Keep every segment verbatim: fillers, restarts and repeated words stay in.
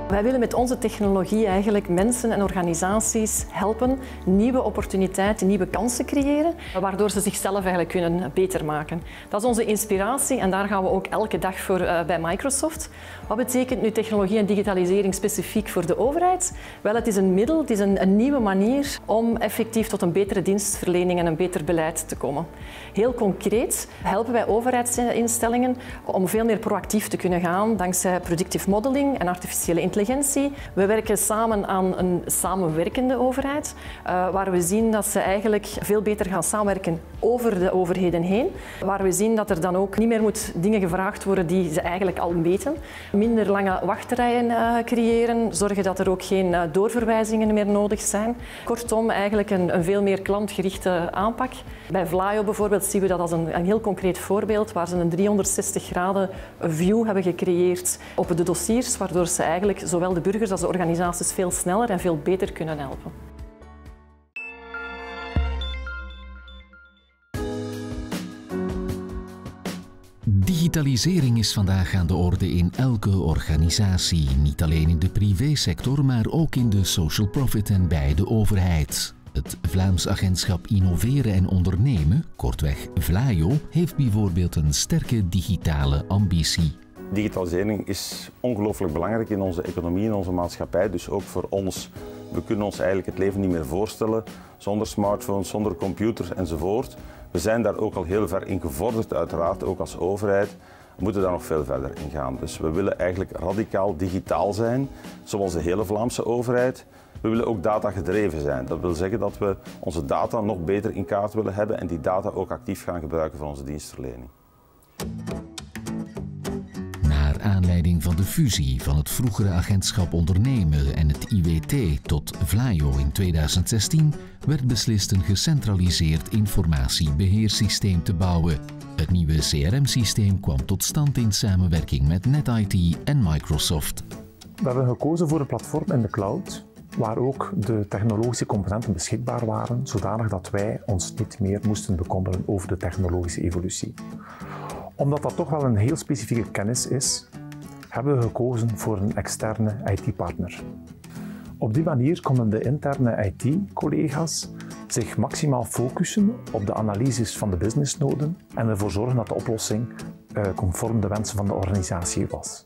Wij willen met onze technologie eigenlijk mensen en organisaties helpen nieuwe opportuniteiten, nieuwe kansen creëren, waardoor ze zichzelf eigenlijk kunnen beter maken. Dat is onze inspiratie en daar gaan we ook elke dag voor uh, bij Microsoft. Wat betekent nu technologie en digitalisering specifiek voor de overheid? Wel, het is een middel, het is een, een nieuwe manier om effectief tot een betere dienstverlening en een beter beleid te komen. Heel concreet helpen wij overheidsinstellingen om veel meer proactief te kunnen gaan dankzij predictive modeling en artificiële intelligentie. We werken samen aan een samenwerkende overheid, uh, waar we zien dat ze eigenlijk veel beter gaan samenwerken over de overheden heen. Waar we zien dat er dan ook niet meer moet dingen gevraagd worden die ze eigenlijk al weten. Minder lange wachtrijen uh, creëren, zorgen dat er ook geen uh, doorverwijzingen meer nodig zijn. Kortom, eigenlijk een, een veel meer klantgerichte aanpak. Bij Vlaio bijvoorbeeld zien we dat als een, een heel concreet voorbeeld, waar ze een driehonderdzestig graden view hebben gecreëerd op de dossiers, waardoor ze eigenlijk zowel de burgers als de organisaties veel sneller en veel beter kunnen helpen. Digitalisering is vandaag aan de orde in elke organisatie, niet alleen in de privésector, maar ook in de social profit en bij de overheid. Het Vlaams Agentschap Innoveren en Ondernemen, kortweg Vlaio, heeft bijvoorbeeld een sterke digitale ambitie. Digitalisering is ongelooflijk belangrijk in onze economie, in onze maatschappij, dus ook voor ons. We kunnen ons eigenlijk het leven niet meer voorstellen zonder smartphones, zonder computer enzovoort. We zijn daar ook al heel ver in gevorderd, uiteraard, ook als overheid. We moeten daar nog veel verder in gaan. Dus we willen eigenlijk radicaal digitaal zijn, zoals de hele Vlaamse overheid. We willen ook datagedreven zijn. Dat wil zeggen dat we onze data nog beter in kaart willen hebben en die data ook actief gaan gebruiken voor onze dienstverlening. Naar aanleiding van de fusie van het vroegere agentschap Ondernemen en het I W T tot Vlaio in tweeduizend zestien werd beslist een gecentraliseerd informatiebeheersysteem te bouwen. Het nieuwe C R M-systeem kwam tot stand in samenwerking met NetIT en Microsoft. We hebben gekozen voor een platform in de cloud, waar ook de technologische componenten beschikbaar waren, zodanig dat wij ons niet meer moesten bekommeren over de technologische evolutie. Omdat dat toch wel een heel specifieke kennis is, hebben we gekozen voor een externe I T-partner. Op die manier konden de interne I T-collega's zich maximaal focussen op de analyses van de businessnoden en ervoor zorgen dat de oplossing uh, conform de wensen van de organisatie was.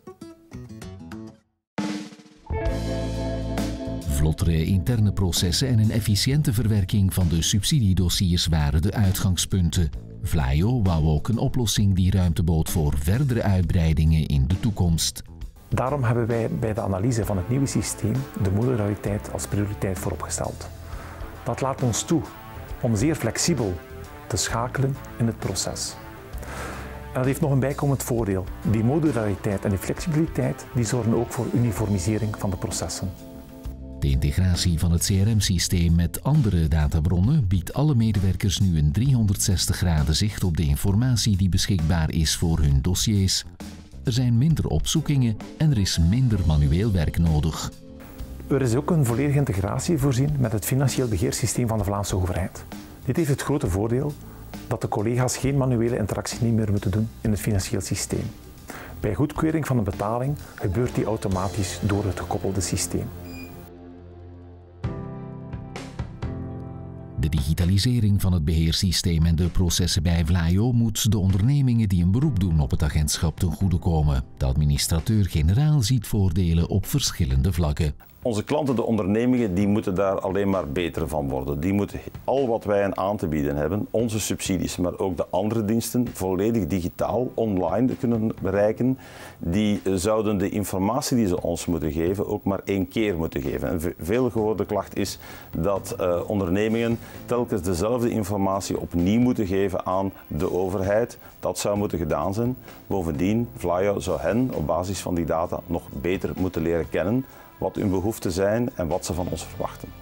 Vlottere interne processen en een efficiënte verwerking van de subsidiedossiers waren de uitgangspunten. Vlaio wou ook een oplossing die ruimte bood voor verdere uitbreidingen in de toekomst. Daarom hebben wij bij de analyse van het nieuwe systeem de modulariteit als prioriteit vooropgesteld. Dat laat ons toe om zeer flexibel te schakelen in het proces. En dat heeft nog een bijkomend voordeel. Die modulariteit en die flexibiliteit die zorgen ook voor uniformisering van de processen. De integratie van het C R M-systeem met andere databronnen biedt alle medewerkers nu een driehonderdzestig graden zicht op de informatie die beschikbaar is voor hun dossiers. Er zijn minder opzoekingen en er is minder manueel werk nodig. Er is ook een volledige integratie voorzien met het financieel beheersysteem van de Vlaamse overheid. Dit heeft het grote voordeel dat de collega's geen manuele interactie niet meer moeten doen in het financieel systeem. Bij goedkeuring van een betaling gebeurt die automatisch door het gekoppelde systeem. De digitalisering van het beheersysteem en de processen bij Vlaio moet de ondernemingen die een beroep doen op het agentschap ten goede komen. De administrateur-generaal ziet voordelen op verschillende vlakken. Onze klanten, de ondernemingen, die moeten daar alleen maar beter van worden. Die moeten al wat wij hen aan te bieden hebben, onze subsidies, maar ook de andere diensten, volledig digitaal, online kunnen bereiken. Die zouden de informatie die ze ons moeten geven ook maar één keer moeten geven. Een veel gehoorde klacht is dat uh, ondernemingen telkens dezelfde informatie opnieuw moeten geven aan de overheid. Dat zou moeten gedaan zijn. Bovendien, Vlaio zou hen op basis van die data nog beter moeten leren kennen wat hun behoeften zijn en wat ze van ons verwachten.